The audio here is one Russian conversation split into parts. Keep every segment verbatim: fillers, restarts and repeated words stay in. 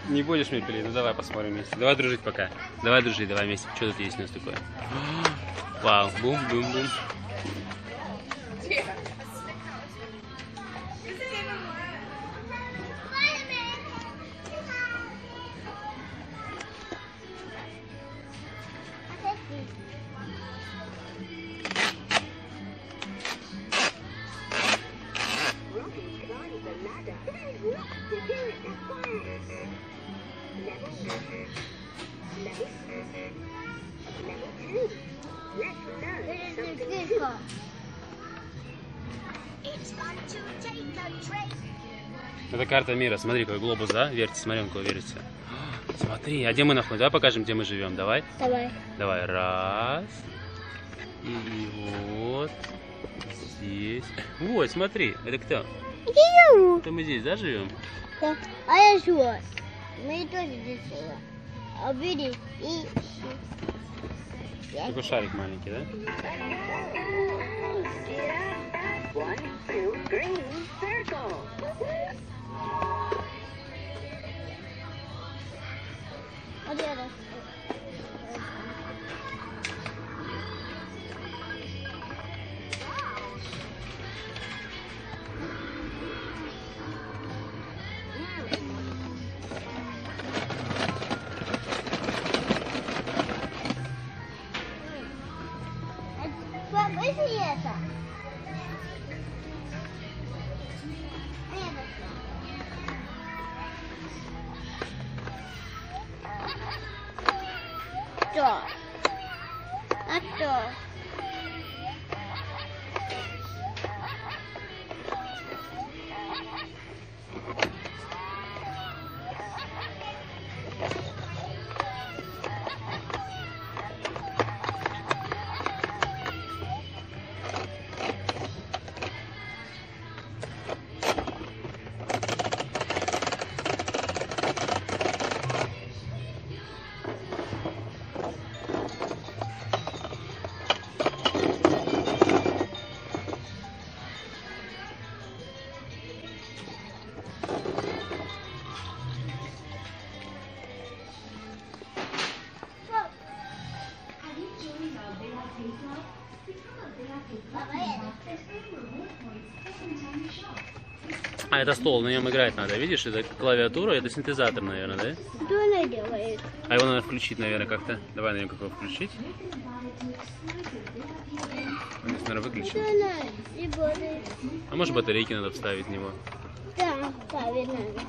Не будешь мне пилить? Ну давай посмотрим вместе. Давай дружить пока. Давай дружить, давай вместе. Что тут есть у нас такое? Вау, бум-бум-бум. Это карта мира. Смотри, какой глобус, да? Вертится, смотри, он какой вертится. Смотри, а где мы находимся? Давай покажем, где мы живем. Давай. Давай. Давай, раз. И вот здесь. Вот, смотри, это кто? Где я? Это мы здесь, да, живем? Да. А я живу. Мы тоже здесь живем. А види и... Такой шарик маленький, да? One, two, green circle. Вот это. Папа, если это? Что? А что? А, это стол, на нем играть надо. Видишь, это клавиатура, это синтезатор, наверное, да? Что она делает? А его надо включить, наверное, как-то. Давай, наверное, как его включить. Он, наверное, выключил. Что она работает? А может, батарейки надо вставить в него? Да, ставить надо.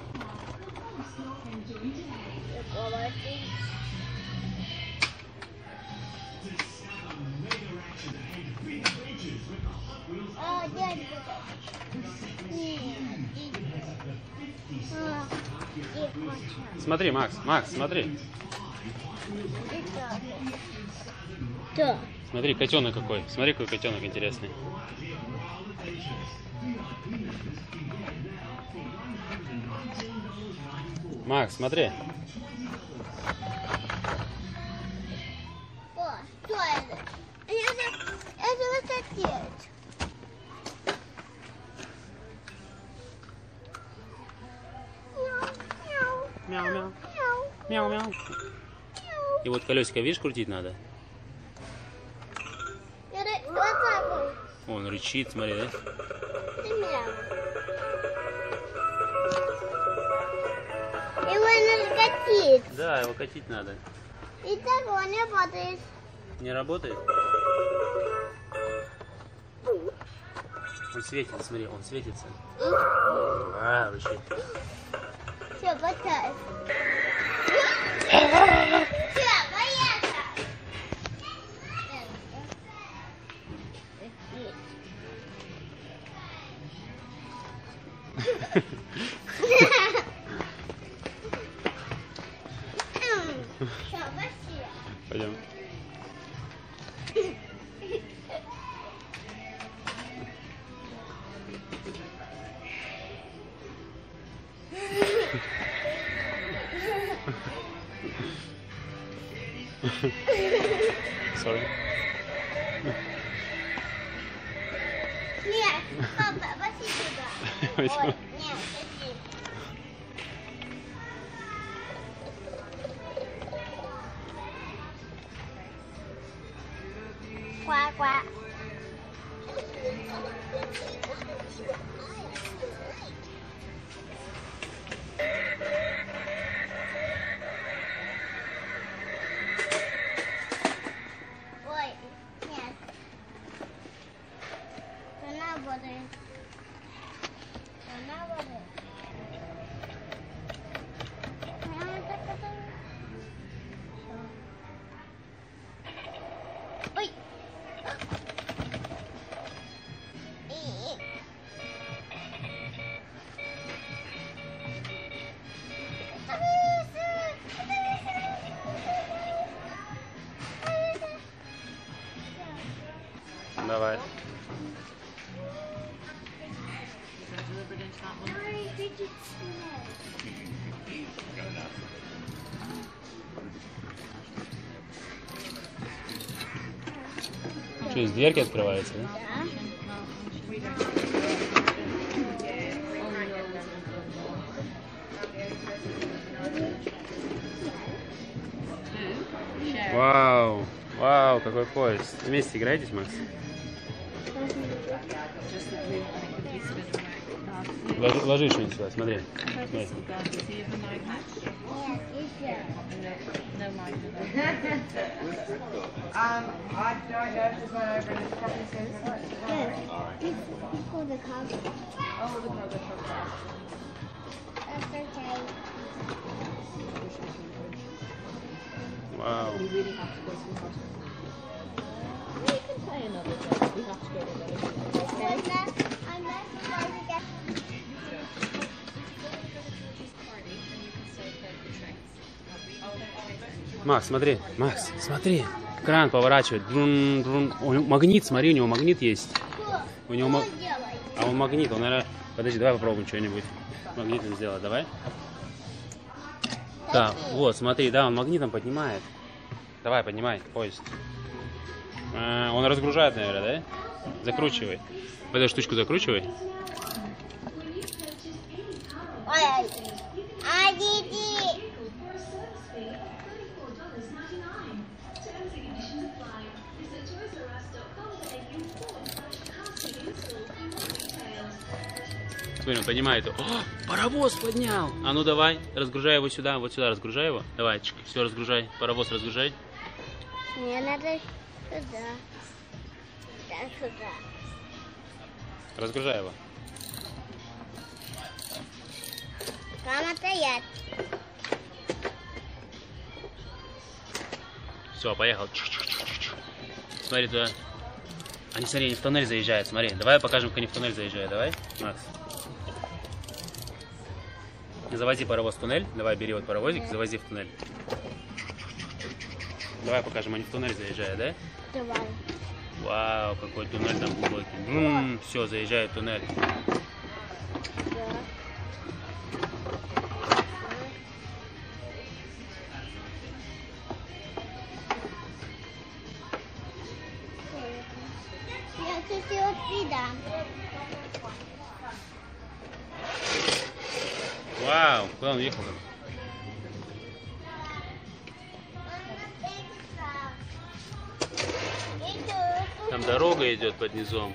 А, дядя. Смотри, Макс, Макс, смотри. Да. Смотри, котенок какой. Смотри, какой котенок интересный. Макс, смотри. О, что это? Это, это вот отец. Мяу-мяу. Мяу-мяу. И вот колесико, видишь, крутить надо? Это вот так вот. Он рычит, смотри, да? И мяу. Его надо катить. Да, его катить надо. И так он не работает. Не работает? Он светится, смотри, он светится. А, рычит. Все, поставь. Все, поехали. Все, пошли. Пойдем. Sorry. Нет, папа, пошли сюда. Пойдем. Ой, нет, пошли. Что, из дверки открывается, да? Вау, вау, какой поезд. Вместе играетесь, Макс? Ложи, ложи что-нибудь сюда, смотри. Смотри. Um, I don't know if there's one over in the provinces. Before the car. Oh, the cargo truck. That's okay. Вау. We really have to go to the hospital. We can play another day. We have to go to the hospital. I'm not supposed to get. Макс, смотри, Макс, смотри. Кран поворачивает. Друн, друн. О, магнит, смотри, у него магнит есть. У него маг... А он магнит, он, наверное... Подожди, давай попробуем что-нибудь. Магнитом сделать, давай. Да, вот, смотри, да, он магнитом поднимает. Давай, поднимай поезд. А, он разгружает, наверное, да? Закручивай. В эту штучку закручивай. Ой, а диди. Смотри, он поднимает его. О, паровоз поднял! А ну давай, разгружай его сюда, вот сюда разгружай его. Давай, чик, все разгружай, паровоз разгружай. Мне надо сюда. Да, сюда. Разгружай его. Там стоять. Все, поехал. Смотри туда. Они, смотри, они в туннель заезжают, смотри. Давай покажем, как они в туннель заезжают, давай, Макс. Завози паровоз в туннель. Давай, бери вот паровозик, завози в туннель. Давай покажем, они в туннель заезжают, да? Давай. Вау, какой туннель там глубокий. Все, заезжает в туннель. Я хочу сюда. Вау, куда он ехал? Там дорога идет под низом.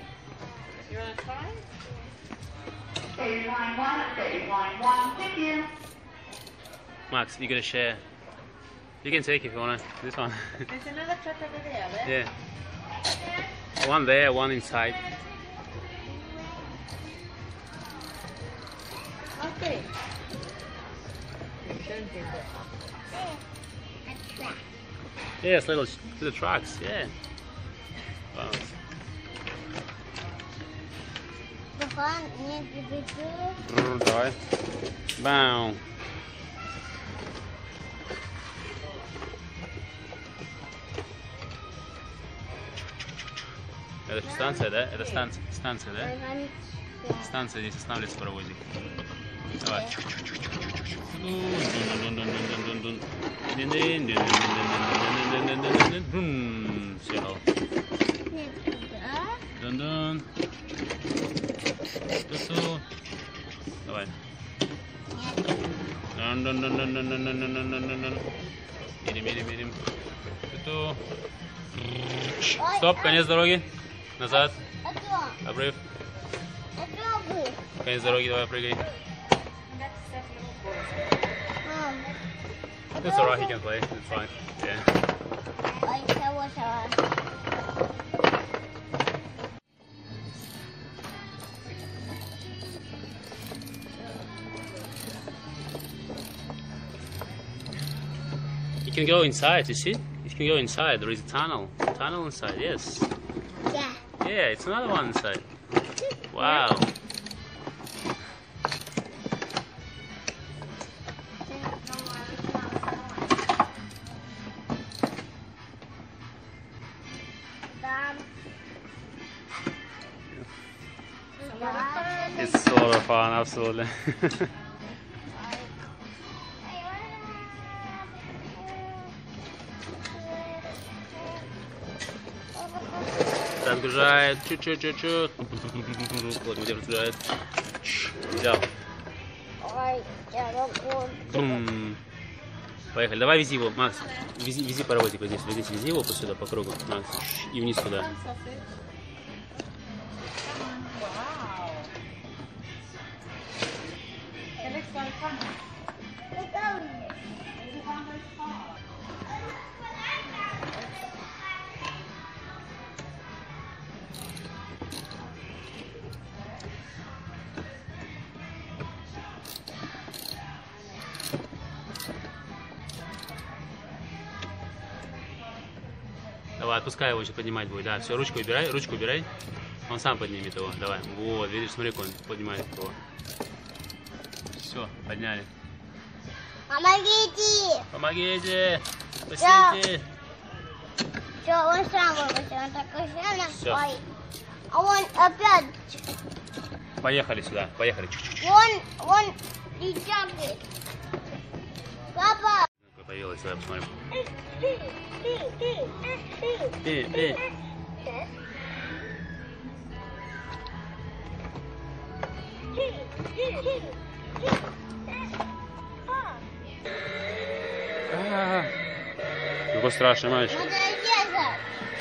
Max, you got a share. You can take if you wanna. This one. There's another truck over there, there. Yeah. One there, one inside. Okay. Yes, little little trucks. Yeah. Wow. Бррр, давай. Бау. Это же станция, да? Это станция, станция, да? Станция, здесь останавливается паровозик. Давай. Съехал. Дун-дун. Ту-ту. Давай. Дун-дун-дун-дун-дун-дун-дун-дун-дун-дун. Едем, едем, едем. Ту-ту. Стоп, конец дороги. Назад. Обрыв. Конец дороги, давай прыгай. It's alright, he can play. It's fine. Yeah. You can go inside, you see? You can go inside. There is a tunnel. Tunnel inside, yes. Yeah. Yeah, it's another one inside. Wow. It's a lot of fun. Fun, absolutely. Разгружает. Чуть-чуть-чуть-чуть. Вот где разгружает. Взял. Ой, я могу. Бум. Поехали. Давай вези его, Макс. Вези, вези паровозик вот здесь. Вот здесь вези его по сюда, по кругу. Макс. И вниз туда. Давай, отпускай его, сейчас поднимать будет. Да, все, ручку убирай, ручку убирай. Он сам поднимет его. Давай. Вот, видишь, смотри, как он поднимает его. Все, подняли. Помогите! Помогите! Спасите! Все, он сам выбросил, он такой сильный. Всё. Ой. А он опять, Поехали сюда, поехали. он, он летает. Папа! Появилась, давай посмотрим. Ты, ты, ты, ты, Эй, эй. А, какой страшный мальчик. Надо резать.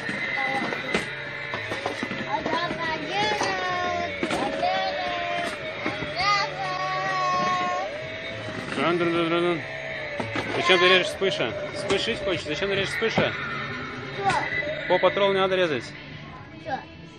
А так один, один, Ан, дрын, дрын, дрын. Зачем ты режешь Вспыша? Вспыш жить хочешь? Зачем ты режешь Вспыша? Все, По патрол не надо резать. все.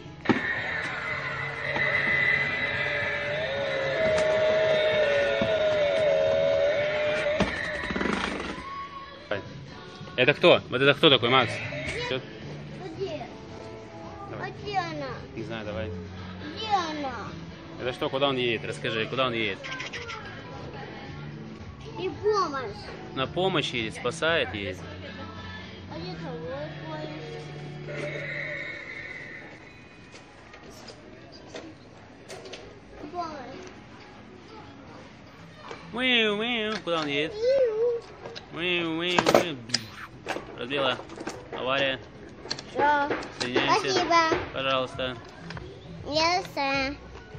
Это кто? Вот это кто такой, Макс? Всё? Где? Давай. А где она? Не знаю, давай. Где она? Это что, куда он едет? Расскажи, куда он едет? И помощь. На помощь едет, спасает едет. А где твой твой? Помощь. Уиу, уиу. Куда он едет? Уиу, уиу, уиу. Разбила. Авария. Все. Соединяемся. Спасибо. Пожалуйста. Ясно.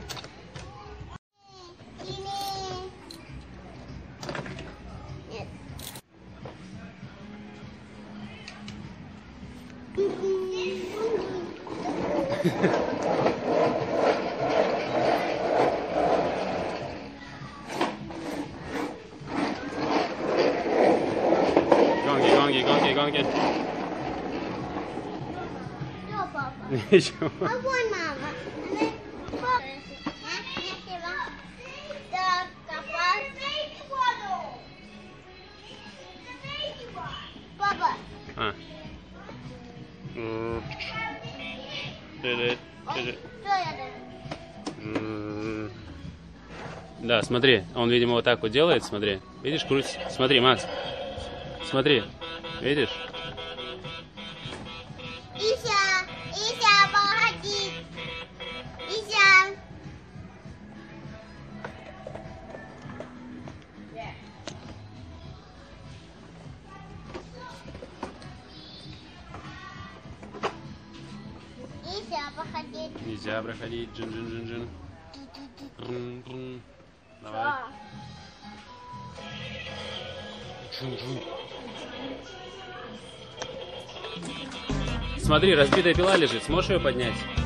Нет. Гонки, гонки, гонки, гонки. Все, папа. Ничего. А вон мама. Папа. Так, копать. Папа. А. М. Ты-ты, ты-ты. Что я делаю? М. Да, смотри, он, видимо, вот так вот делает, смотри. Видишь, круть. Смотри, Макс. Смотри. Видишь? Ися, Ися, погоди. Ися. Ися, походи. Нельзя проходить. Джин-джин-джин-джин. Трун-трун. Давай. Джин-джин. Смотри, разбитая пила лежит. Сможешь ее поднять?